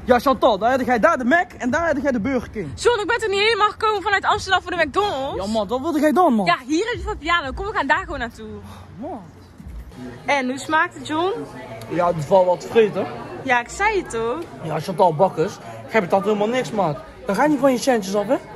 Ja, Chantal, daar heb jij daar de Mac en daar heb jij de Burger King. John, ik ben toch niet helemaal gekomen vanuit Amsterdam voor de McDonald's? Ja, man, wat wilde jij dan, man? Ja, hier heb je van piano. Kom, we gaan daar gewoon naartoe. Man. En, hoe smaakt het, John? Ja, het valt wat tevreden. Ja, ik zei het toch? Ja, Chantal Bakkers, jij betaalt helemaal niks, maat. Dan ga je niet van je centjes af, hè?